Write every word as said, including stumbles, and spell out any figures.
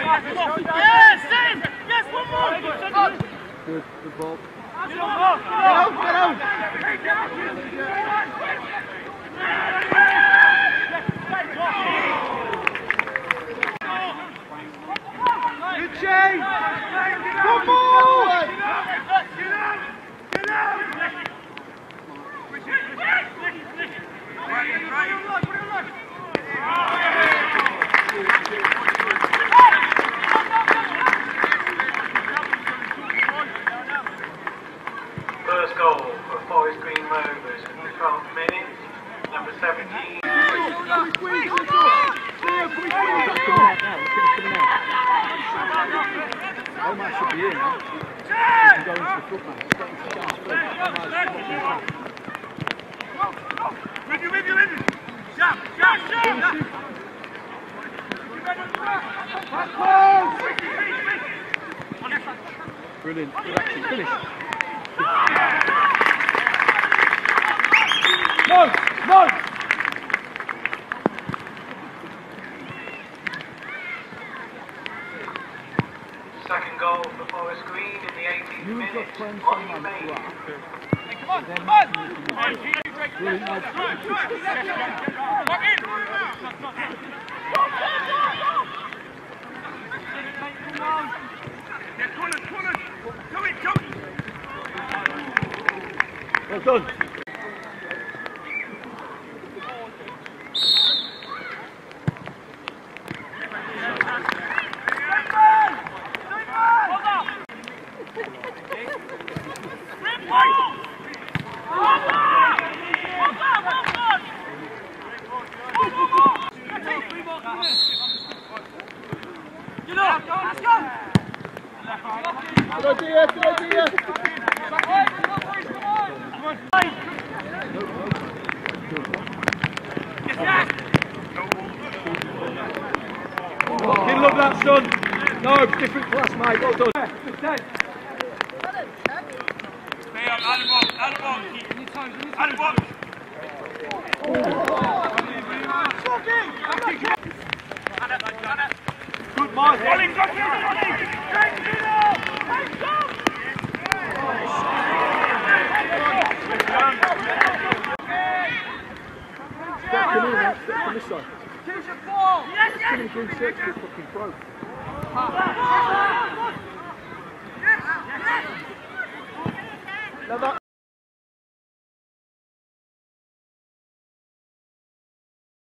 Yes, yes, one more. Good, good ball. Get out, get out, get out. Good change. One more. Get out, get out. First goal for Forest Green Rovers in the twelfth minute, number seventeen. Omar should be in now. He can go into the foot man. He's getting to chance first. With you, with you, with you. Jump, jump, jump. Brilliant. Good action. Finish. No! No! Second goal for Forest Green in the eighteenth You minute. just friends Olly on that Mehew. Come on, come on. Brilliant. No. Well done. Good idea, good idea. Didn't love that, son. No, different class, mate. Well done. Stay up, out of box, out of box. Out of box. Good, Mike. Ollie, got you, Ollie. Take it up. Take it up. Step from here, mate. Step from this side. Choose your ball. Yes, yes. Come and do six, you fucking pro. Now that